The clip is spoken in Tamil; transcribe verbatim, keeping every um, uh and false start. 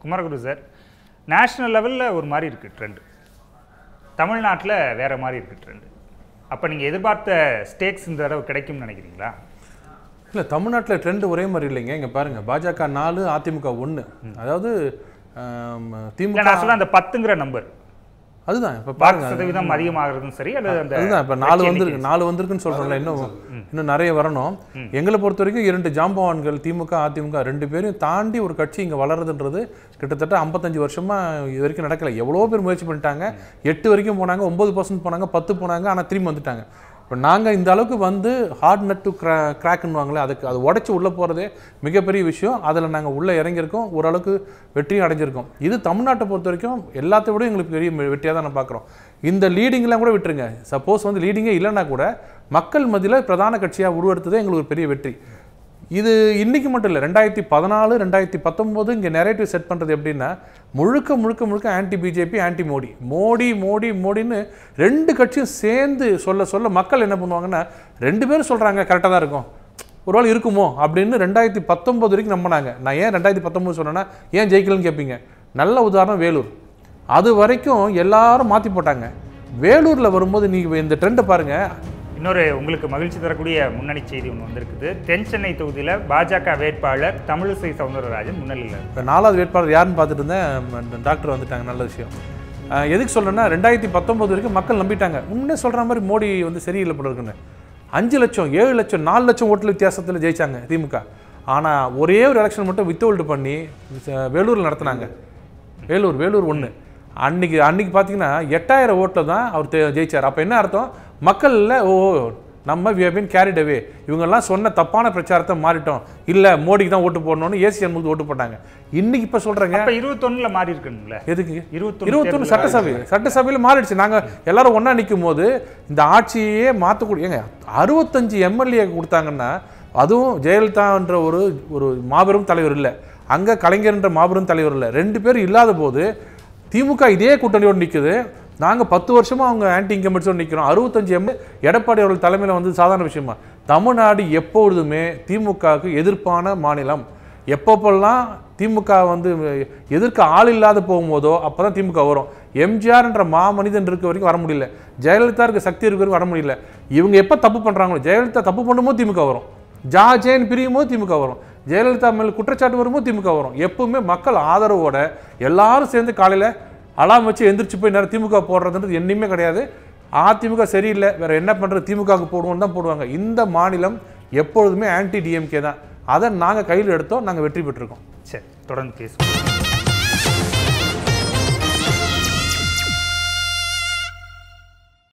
குமாரகுரு சார், நேஷ்னல் லெவலில் ஒரு மாதிரி இருக்குது ட்ரெண்டு, தமிழ்நாட்டில் வேறு மாதிரி இருக்குது ட்ரெண்டு. அப்போ நீங்கள் எதிர்பார்த்த ஸ்டேக்ஸ் இந்த தடவை கிடைக்கும்னு நினைக்கிறீங்களா? இல்லை, தமிழ்நாட்டில் ட்ரெண்டு ஒரே மாதிரி இல்லைங்க. இங்கே பாருங்கள், பாஜக நாலு, அதிமுக ஒன்று. அதாவது திமுக நான் சொல்ல அந்த பத்துங்கிற நம்பர் அதுதான் இப்போ பாருங்க, சதவீதம் அதிகமாகிறதும் சரி, அல்லது அந்த அதுதான் இப்போ நாலு வந்திருக்கு நாலு வந்திருக்குன்னு சொல்கிறோம்ல. இன்னும் இன்னும் நிறைய வரணும். எங்களை பொறுத்த வரைக்கும் இரண்டு ஜாம்பவான்கள் திமுக அதிமுக ரெண்டு பேரும் தாண்டி ஒரு கட்சி இங்கே வளருதுன்றது கிட்டத்தட்ட ஐம்பத்தஞ்சு வருஷமாக இது வரைக்கும் நடக்கலை. எவ்வளோ பேர் முயற்சி பண்ணிட்டாங்க, எட்டு வரைக்கும் போனாங்க, ஒம்பது பர்சன்ட் போனாங்க, பத்து போனாங்க, ஆனால் திரும்பி வந்துட்டாங்க. இப்போ நாங்கள் இந்த அளவுக்கு வந்து ஹார்ட் நட் டு க்ரா கிராக்குன்னுவாங்களே, அதுக்கு அது உடச்சி உள்ளே போகிறதே மிகப்பெரிய விஷயம். அதில் நாங்கள் உள்ளே இறங்கியிருக்கோம், ஓரளவுக்கு வெற்றியும் அடைஞ்சிருக்கோம். இது தமிழ்நாட்டை பொறுத்த வரைக்கும் எல்லாத்த விட எங்களுக்கு பெரிய வெற்றியாக தான் நான் பார்க்குறோம். இந்த லீடிங்லாம் கூட விட்டுருங்க, சப்போஸ் வந்து லீடிங்கே இல்லைன்னா கூட மக்கள் மத்தியில் பிரதான கட்சியாக உருவெடுத்ததே எங்களுக்கு ஒரு பெரிய வெற்றி. இது இன்றைக்கி மட்டும் இல்லை, ரெண்டாயிரத்தி பதினாலு ரெண்டாயிரத்தி பத்தொம்போது இங்கே நெரேட்டிவ் செட் பண்ணுறது எப்படின்னா, முழுக்க முழுக்க முழுக்க anti BJP anti Modi, Modi Modi மோடின்னு ரெண்டு கட்சியும் சேர்ந்து சொல்ல சொல்ல மக்கள் என்ன பண்ணுவாங்கன்னா, ரெண்டு பேரும் சொல்கிறாங்க கரெக்டாக தான் இருக்கும், ஒரு வேளை இருக்குமோ அப்படின்னு ரெண்டாயிரத்தி பத்தொம்போது வரைக்கும் நம்பினாங்க. நான் ஏன் ரெண்டாயிரத்தி பத்தொம்போது சொன்னேன்னா, ஏன் ஜெயிக்கலன்னு கேட்பீங்க. நல்ல உதாரணம் வேலூர். அது வரைக்கும் எல்லாரும் மாற்றி போட்டாங்க. வேலூரில் வரும்போது நீங்கள் இந்த ட்ரெண்டை பாருங்கள். இன்னொரு உங்களுக்கு மகிழ்ச்சி தரக்கூடிய முன்னணி செய்தி ஒன்று வந்திருக்குது. தென் சென்னை தொகுதியில் பாஜக வேட்பாளர் தமிழிசை சவுந்தரராஜன் முன்னிலையில். இப்போ நாலாவது வேட்பாளர் யாருன்னு பார்த்துட்டு இருந்தேன், டாக்டர் வந்துட்டாங்க. நல்ல விஷயம். எதுக்கு சொல்கிறேன்னா, ரெண்டாயிரத்தி பத்தொம்போது வரைக்கும் மக்கள் நம்பிட்டாங்க. முன்னே சொல்கிற மாதிரி மோடி வந்து சரியில்லை போல இருக்குன்னு. அஞ்சு லட்சம் ஏழு லட்சம் நாலு லட்சம் ஓட்டு வித்தியாசத்தில் ஜெயிச்சாங்க திமுக. ஆனால் ஒரே ஒரு எலெக்ஷன் மட்டும் வித்ஹோல்டு பண்ணி வேலூரில் நடத்தினாங்க. வேலூர் வேலூர் ஒன்று அன்னைக்கு அன்னைக்கு பார்த்தீங்கன்னா எட்டாயிரம் ஓட்டில் தான் அவர் ஜெயிச்சார். அப்போ என்ன அர்த்தம், மக்களில் ஓ நம்ம we have been carried away, இவங்கெல்லாம் சொன்ன தப்பான பிரச்சாரத்தை மாறிட்டோம், இல்லை மோடிக்கு தான் ஓட்டு போடணும்னு ஏசிஎன் முழுக்க ஓட்டு போட்டாங்க. இன்னைக்கு இப்போ சொல்கிறேங்க, இப்போ இருபத்தொன்னில் மாறி இருக்குங்களா? எதுக்கு இருபத்தொன்று இருபத்தொன்று சட்டசபை சட்டசபையில் மாறிடுச்சு. நாங்கள் எல்லாரும் ஒன்றா நிற்கும் போது இந்த ஆட்சியே மாற்றக்கூடியங்க அறுபத்தஞ்சு எம்எல்ஏ கொடுத்தாங்கன்னா, அதுவும் ஜெயலலிதான்ற ஒரு ஒரு மாபெரும் தலைவர் இல்லை, அங்கே கலைஞர்ன்ற மாபெரும் தலைவர் இல்லை, ரெண்டு பேரும் இல்லாத போது திமுக இதே கூட்டணியோடு நிற்குது. நாங்கள் பத்து வருஷமாக அவங்க ஆன்டி இன்கம்பன்ஸோடு நிற்கிறோம். அறுபத்தஞ்சு எம் எடப்பாடி அவர்கள் தலைமையில் வந்து சாதாரண விஷயமா. தமிழ்நாடு எப்பொழுதுமே திமுகவுக்கு எதிர்ப்பான மாநிலம். எப்பப்பெல்லாம் திமுக வந்து எதிர்க்க ஆள் இல்லாத போகும்போதோ அப்போ தான் திமுக வரும். எம்ஜிஆர்ன்ற மா மனிதன் இருக்க வரைக்கும் வர முடியல, ஜெயலலிதா இருக்க சக்தி இருக்க வரைக்கும் வர முடியல. இவங்க எப்போ தப்பு பண்ணுறாங்களோ, ஜெயலலிதா தப்பு பண்ணும்போது திமுக வரும், ஜாஜேன் பிரியும் போது திமுக வரும், ஜெயலலிதா மேலே குற்றச்சாட்டு வரும்போது திமுக வரும். எப்பவுமே மக்கள் ஆதரவோட எல்லாரும் சேர்ந்து காலையில் அலாம் வச்சு எந்திரிச்சு போய் நேரம் திமுக போடுறதுன்றது என்னையுமே கிடையாது. அதிமுக சரியில்லை, வேற என்ன பண்ணுறது, திமுகவுக்கு போடுவோன்னு தான் போடுவாங்க. இந்த மாநிலம் எப்பொழுதுமே ஆன்டி டிஎம்கே தான். அதை நாங்கள் கையில் எடுத்தோம், நாங்கள் வெற்றி பெற்றிருக்கோம். சரி, தொடர்ந்து பேசுவோம்.